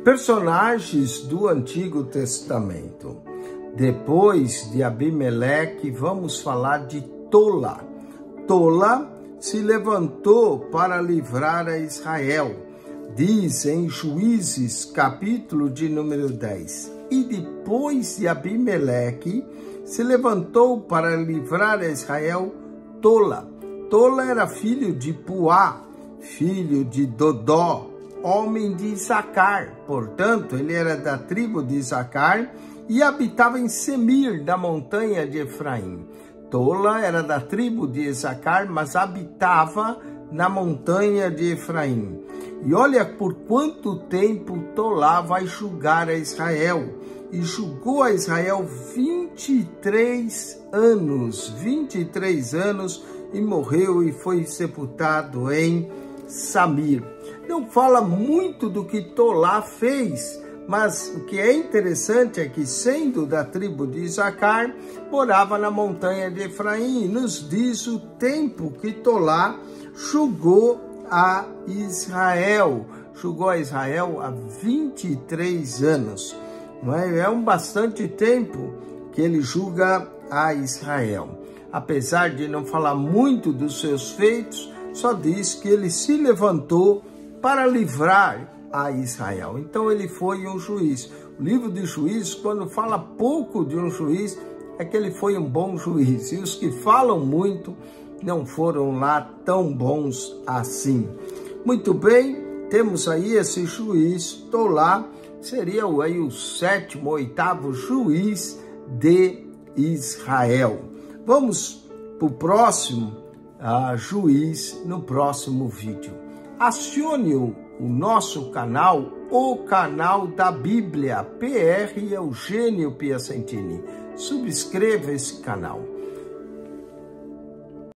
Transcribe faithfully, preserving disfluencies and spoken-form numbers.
Personagens do Antigo Testamento. Depois de Abimeleque, vamos falar de Tola. Tola se levantou para livrar a Israel. Diz em Juízes, capítulo de número dez. E depois de Abimeleque, se levantou para livrar a Israel Tola. Tola era filho de Puá, filho de Dodó, homem de Isacar. Portanto, ele era da tribo de Isacar e habitava em Semir, da montanha de Efraim. Tola era da tribo de Isacar, mas habitava na montanha de Efraim. E olha por quanto tempo Tola vai julgar a Israel. E julgou a Israel vinte e três anos, vinte e três anos, e morreu e foi sepultado em Samir. Não fala muito do que Tola fez, mas o que é interessante é que, sendo da tribo de Isacar, morava na montanha de Efraim. E nos diz o tempo que Tola julgou a Israel. Julgou a Israel há vinte e três anos. Não é? É um bastante tempo que ele julga a Israel. Apesar de não falar muito dos seus feitos, só diz que ele se levantou para livrar a Israel. Então ele foi um juiz. O livro de Juízes, quando fala pouco de um juiz, é que ele foi um bom juiz. E os que falam muito não foram lá tão bons assim. Muito bem, temos aí esse juiz Tola, seria aí o sétimo, oitavo juiz de Israel. Vamos para o próximo uh, juiz no próximo vídeo. Acione o, o nosso canal, o canal da Bíblia, P R Eugênio Piacentini. Subscreva esse canal.